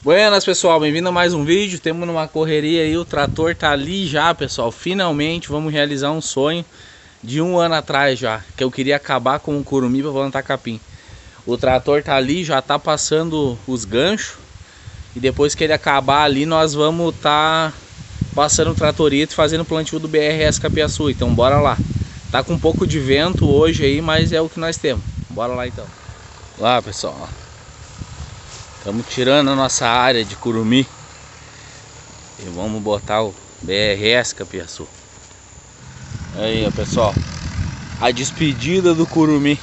Buenas, pessoal, bem-vindo a mais um vídeo. Temos uma correria aí, o trator tá ali já, pessoal. Finalmente vamos realizar um sonho de um ano atrás já, que eu queria acabar com o curumim para plantar capim. O trator tá ali, já tá passando os ganchos, e depois que ele acabar ali nós vamos tá passando o tratorito e fazendo o plantio do BRS Capiaçu. Então bora lá. Tá com um pouco de vento hoje aí, mas é o que nós temos. Bora lá então. Lá, pessoal, ó. Estamos tirando a nossa área de curumim e vamos botar o BRS Capiaçu. Aí, ó, pessoal, a despedida do curumim.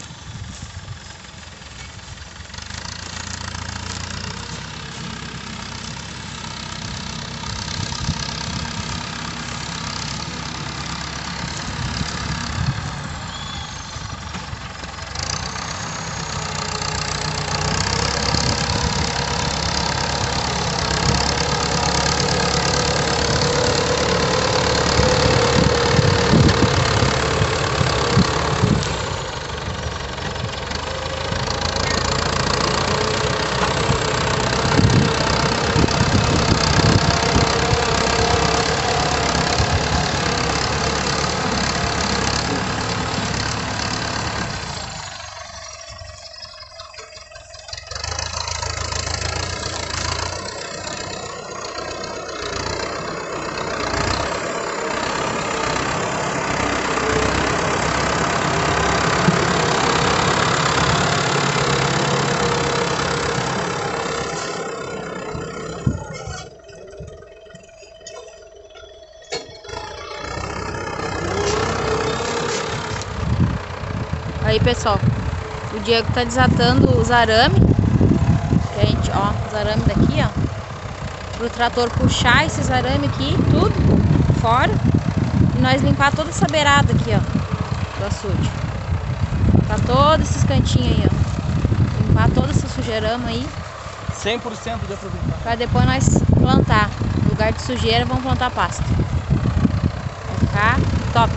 Aí, pessoal, o Diego tá desatando os arames, que a gente, ó, os arames daqui, ó, pro trator puxar esses arames aqui, tudo fora, e nós limpar toda essa beirada aqui, ó, do açude. Tá todos esses cantinhos aí, ó, limpar toda essa sujeirama aí. 100% de aproveitar. Pra depois nós plantar. No lugar de sujeira, vamos plantar pasto. Vai ficar top.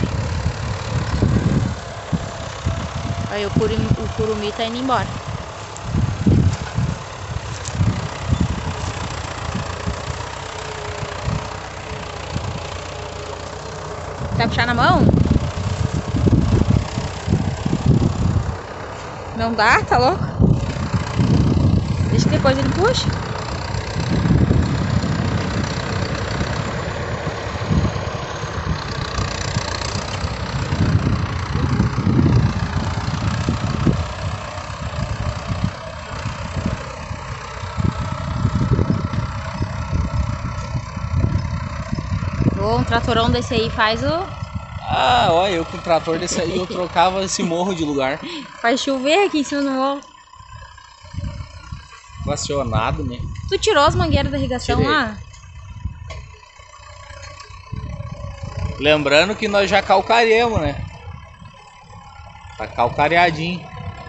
Aí o curumim tá indo embora. Quer puxar na mão? Não dá? Tá louco? Deixa que depois ele puxa. Um tratorão desse aí faz o... Ah, olha, eu com o trator desse aí eu trocava esse morro de lugar. Faz chover aqui em cima do morro. Estacionado, né? Tu tirou as mangueiras da irrigação Tirei. lá? Lembrando que nós já calcareamos, né? Tá calcareadinho.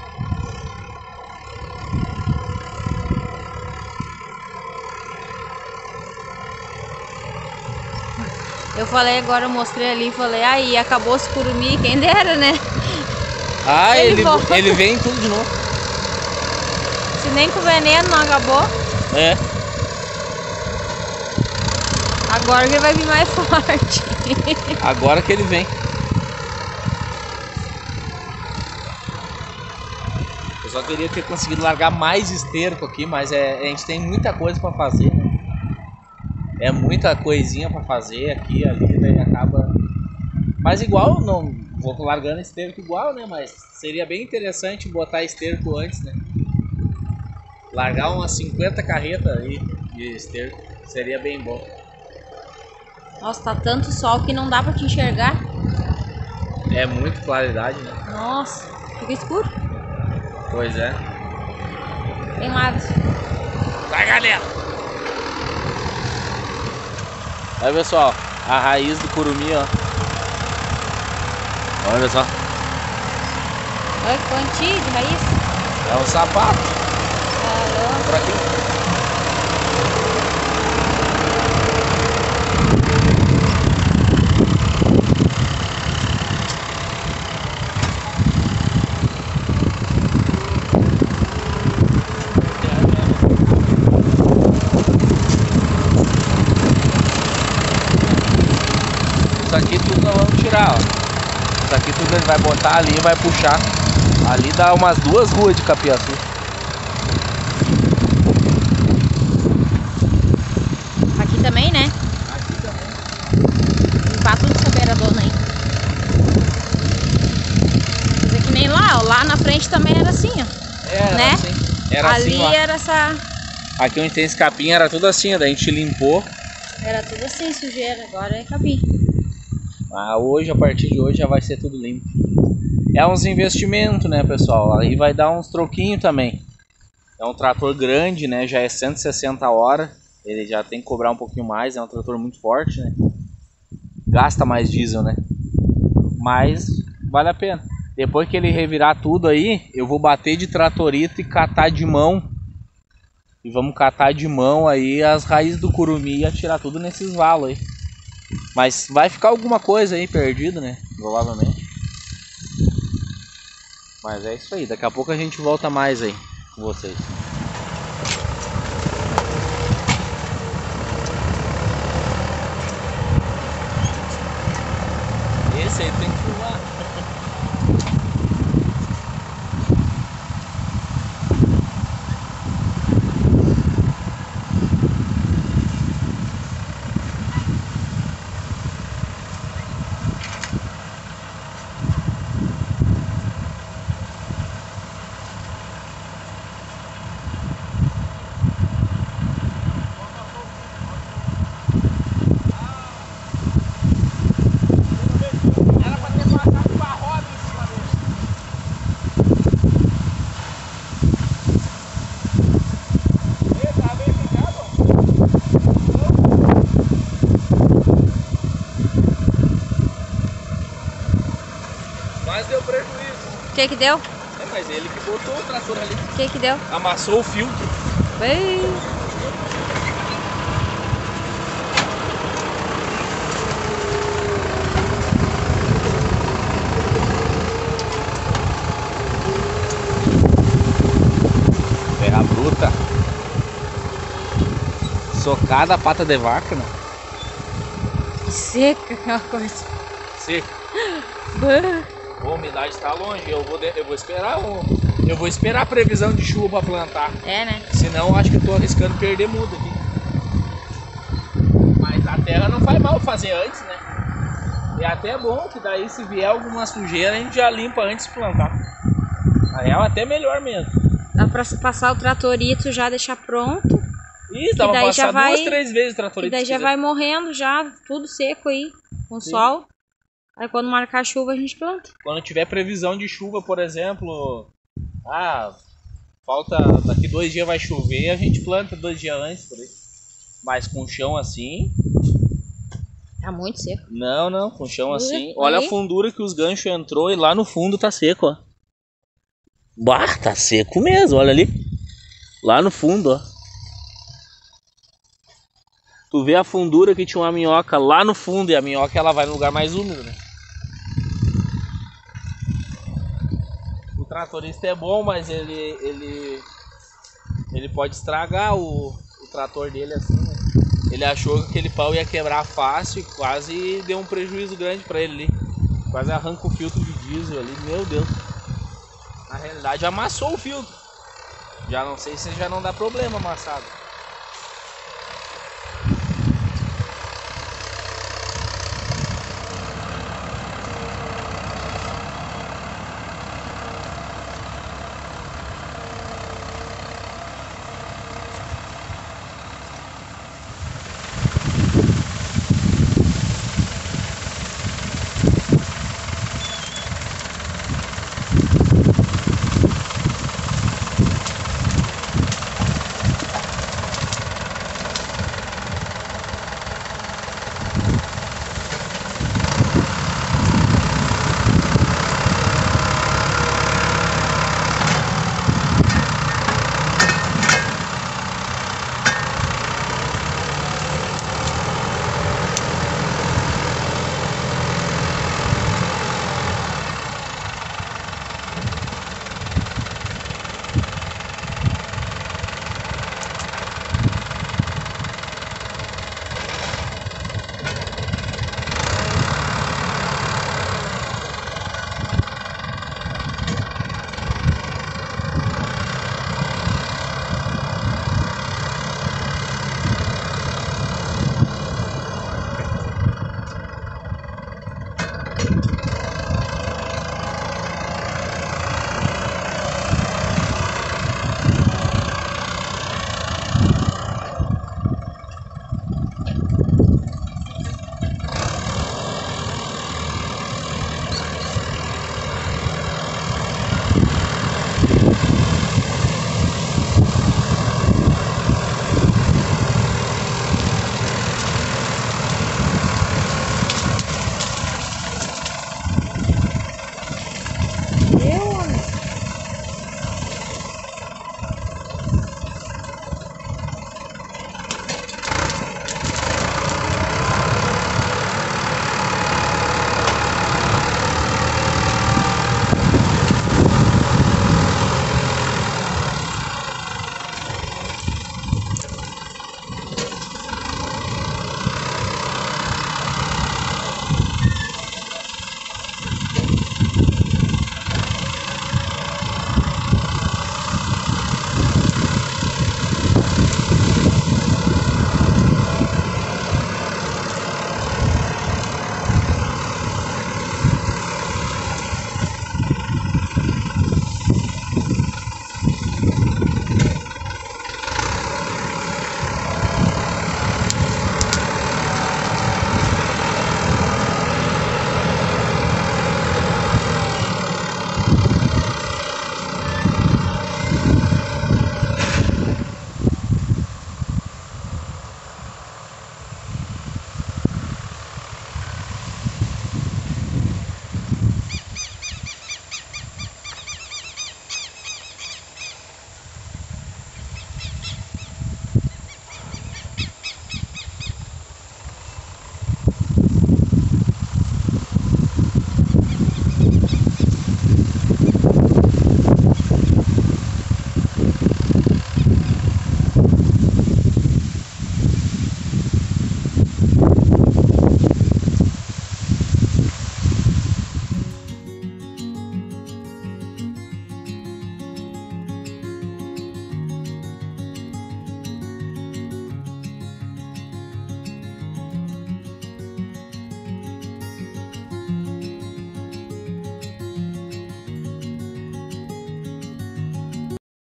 Eu falei agora, eu mostrei ali, falei, aí, acabou esse curumim, quem dera, né? Ah, ele volta. vem tudo de novo. Se nem com veneno não acabou, É. agora que ele vai vir mais forte. Agora que ele vem. Eu só queria ter conseguido largar mais esterco aqui, mas a gente tem muita coisa pra fazer, né? É muita coisinha pra fazer aqui, ali, daí acaba... Mas igual, não vou largando esterco igual, né? Mas seria bem interessante botar esterco antes, né? Largar umas 50 carretas aí de esterco, seria bem bom. Nossa, tá tanto sol que não dá pra te enxergar. É muito claridade, né? Nossa, fica escuro. Pois é. Tem lados. Vai, galera! Aí, pessoal, a raiz do curumim, ó. Olha só. Olha que quantia de raiz. É um sapato. Caramba. Por aqui. nós vamos tirar, ó. Isso aqui tudo ele vai botar ali e vai puxar. Ali dá umas 2 ruas de Capiaçu. Aqui também, né? Aqui também. Limpar tudo essa beiradona aí. Mas é que nem lá, ó. Lá na frente também era assim, ó. Era né? assim. Era ali assim, era essa... Aqui onde tem esse capim era tudo assim, daí a gente limpou. Era tudo assim, sujeira. Agora é capim. Ah, hoje, a partir de hoje, já vai ser tudo limpo. É uns investimentos, né, pessoal? Aí vai dar uns troquinhos também. É um trator grande, né? Já é 160 horas. Ele já tem que cobrar um pouquinho mais. É um trator muito forte, né? Gasta mais diesel, né? Mas vale a pena. Depois que ele revirar tudo aí, eu vou bater de tratorito e catar de mão. E vamos catar de mão aí as raízes do curumim e atirar tudo nesses valos aí. Mas vai ficar alguma coisa aí perdido, né? Provavelmente. Mas é isso aí. Daqui a pouco a gente volta mais aí com vocês. Esse aí tem que filmar. Mas deu prejuízo. O que que deu? É, mas ele que botou o trator ali. O que que deu? Amassou o filtro. Bem... Terra bruta. Socada a pata de vaca, né? Seca aquela coisa. Seca. A umidade está longe. Eu vou esperar eu vou esperar a previsão de chuva para plantar. É, né? Senão acho que eu tô arriscando perder muda aqui. Mas a terra não faz mal fazer antes, né? É até bom que daí se vier alguma sujeira a gente já limpa antes de plantar. Na real até melhor mesmo. Dá pra passar o tratorito já, deixar pronto. Isso, dá pra daí passar já vai, 2, 3 vezes o E tratorito. daí já vai morrendo já, tudo seco aí, com sol. Aí quando marcar a chuva a gente planta. Quando tiver previsão de chuva, por exemplo, falta daqui 2 dias vai chover, a gente planta 2 dias antes, por aí. Mas com chão assim... Tá muito seco. Não, com chão assim. Olha a fundura que os ganchos entrou e lá no fundo tá seco, ó. Bah, tá seco mesmo, olha ali. Lá no fundo, ó. Tu vê a fundura que tinha uma minhoca lá no fundo e a minhoca ela vai no lugar mais úmido, né? O tratorista é bom, mas ele pode estragar o trator dele assim, né? Ele achou que aquele pau ia quebrar fácil e quase deu um prejuízo grande pra ele ali. Quase arranca o filtro de diesel ali, meu Deus. Na realidade amassou o filtro. Já não sei se já não dá problema amassado.